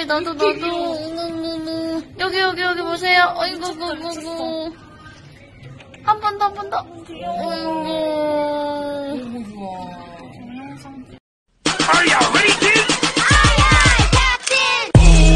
나도. 여기 보세요. 어이구, 구구구. 한 번 더. 어이구. Are you ready, kids? Aye, aye, Captain!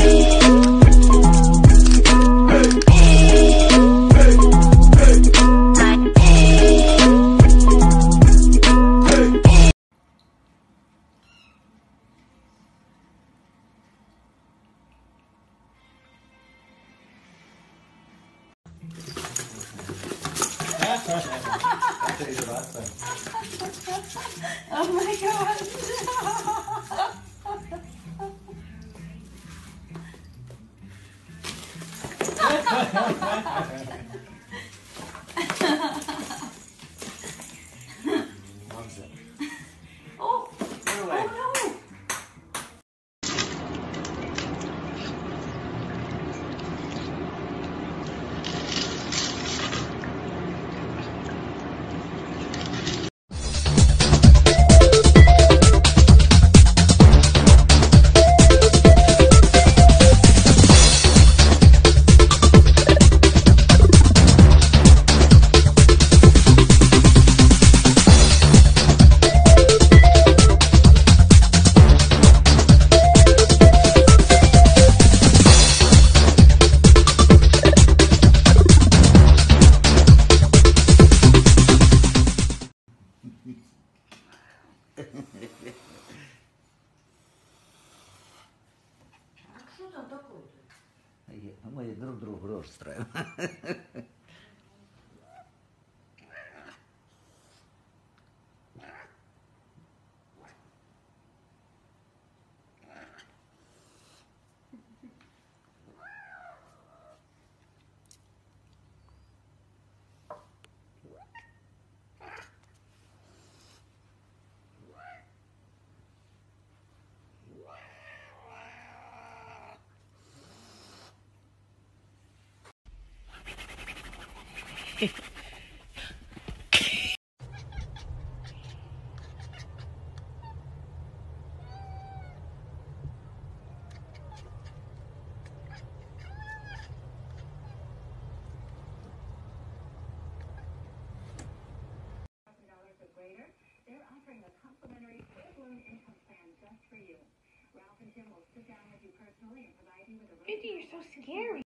Oh my god! Oh! Oh no! Мы друг другу рожь строим. They're offering a complimentary full-blown income plan just for you. Ralph and Tim will sit down with you personally and provide you with a... Mindy, you're so scary.